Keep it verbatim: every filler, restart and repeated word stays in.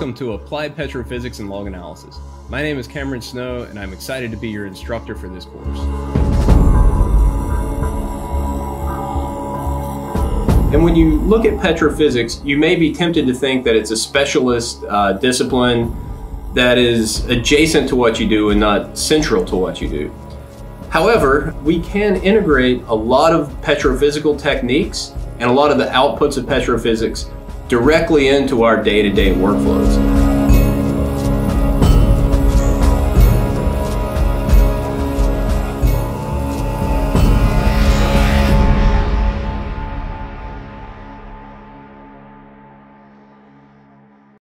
Welcome to Applied Petrophysics and Log Analysis. My name is Cameron Snow, and I'm excited to be your instructor for this course. And when you look at petrophysics, you may be tempted to think that it's a specialist uh, discipline that is adjacent to what you do and not central to what you do. However, we can integrate a lot of petrophysical techniques and a lot of the outputs of petrophysics directly into our day-to-day workflows.